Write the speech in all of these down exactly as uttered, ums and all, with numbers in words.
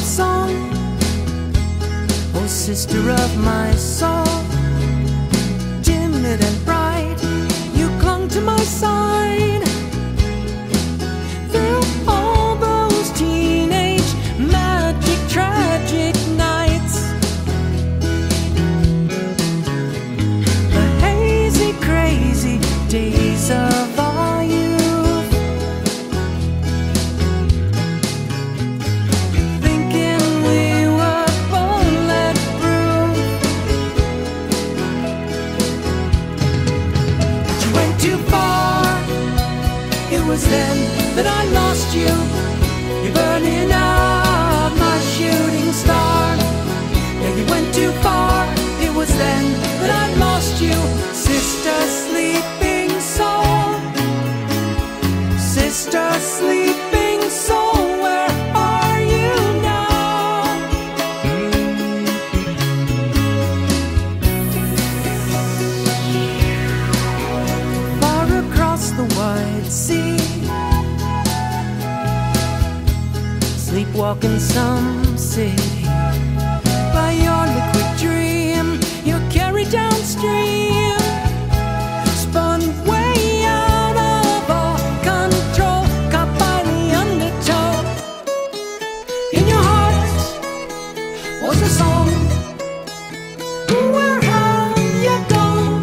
song. Oh, sister of my soul, timid and bright, you clung to my side through all those teenage magic tragic nights. The hazy crazy days of our youth, thinking we were bulletproof. But you went too far. It was then that I lost you. You're burning up my shooting star. Yeah, you went too far. It was then that I lost you, sister sleeping soul. Sister sleeping soul, where are you now? Far across the wide sea, sleepwalking some city. By your liquid dream, you're carried downstream, spun way out of all control, caught by the undertow. In your heart was a song. Where have you gone?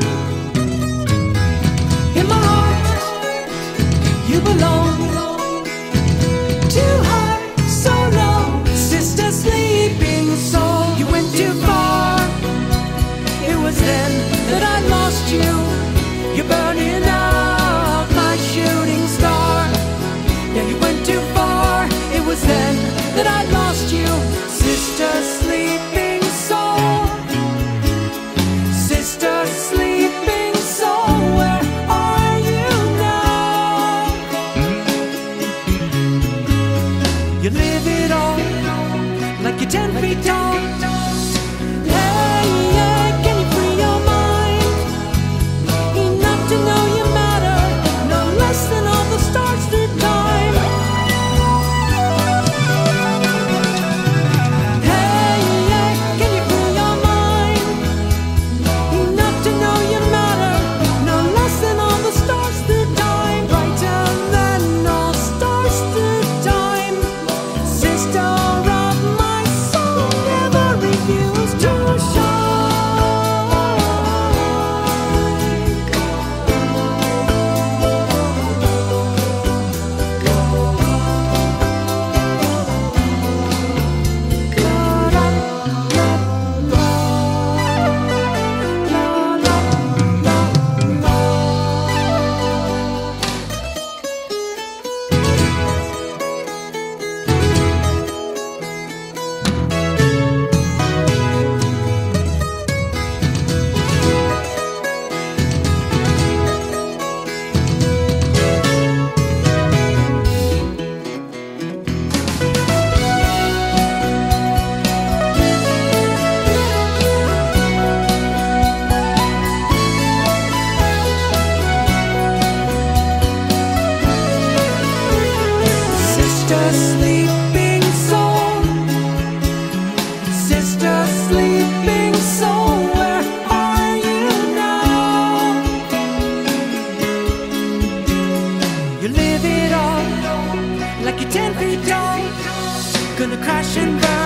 In my heart you belong. Too high, so low, sister sleeping soul. You went too far. It was then that I lost you. You're burning out my shooting star. Yeah, you went too far. It was then that I lost you, sister sleeping soul. Sister sleeping soul, where are you now? You live it all like you're ten feet tall. Hey, yeah, can you free your mind? Enough to know you matter, no less than all the stars through time. Hey, yeah, can you free your mind? Enough to know you matter, no less than all the stars through time. Brighter than all stars through time. Sister of my soul, never refuse to shine. Sister sleeping soul, sister sleeping soul, where are you now? You live it all like you're ten feet tall, gonna crash and burn.